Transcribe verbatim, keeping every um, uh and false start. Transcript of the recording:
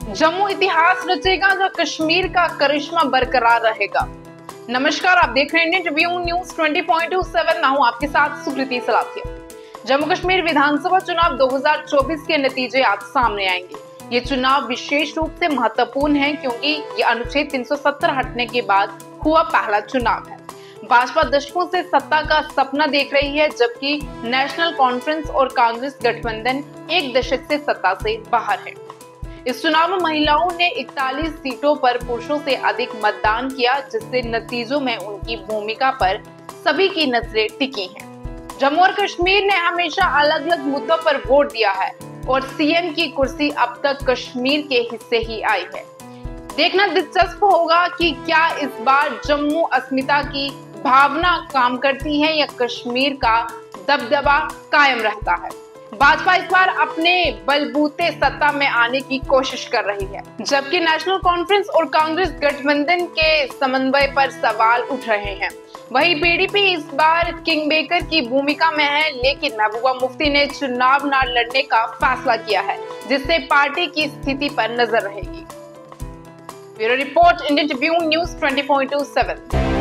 जम्मू इतिहास रचेगा या कश्मीर का करिश्मा बरकरार रहेगा। नमस्कार, आप देख रहे हैं Indian Tribune news twenty point two seven. मैं हूं आपके साथ सुकृति सलाथिया। जम्मू कश्मीर विधानसभा चुनाव दो हज़ार चौबीस के नतीजे आज सामने आएंगे। ये चुनाव विशेष रूप से महत्वपूर्ण है क्योंकि ये अनुच्छेद तीन सौ सत्तर हटने के बाद हुआ पहला चुनाव है। भाजपा दशकों से सत्ता का सपना देख रही है, जबकि नेशनल कॉन्फ्रेंस और कांग्रेस गठबंधन एक दशक से सत्ता से बाहर है। इस चुनाव में महिलाओं ने इकतालीस सीटों पर पुरुषों से अधिक मतदान किया, जिससे नतीजों में उनकी भूमिका पर सभी की नजरें टिकी हैं। जम्मू और कश्मीर ने हमेशा अलग अलग मुद्दों पर वोट दिया है और सीएम की कुर्सी अब तक कश्मीर के हिस्से ही आई है। देखना दिलचस्प होगा कि क्या इस बार जम्मू अस्मिता की भावना काम करती है या कश्मीर का दबदबा कायम रहता है। भाजपा इस बार अपने बलबूते सत्ता में आने की कोशिश कर रही है, जबकि नेशनल कॉन्फ्रेंस और कांग्रेस गठबंधन के समन्वय पर सवाल उठ रहे हैं। वहीं पीडीपी इस बार किंग मेकर की भूमिका में है, लेकिन महबूबा मुफ्ती ने चुनाव न लड़ने का फैसला किया है, जिससे पार्टी की स्थिति पर नजर रहेगी। Bureau report, Indian Tribune news twenty point two seven.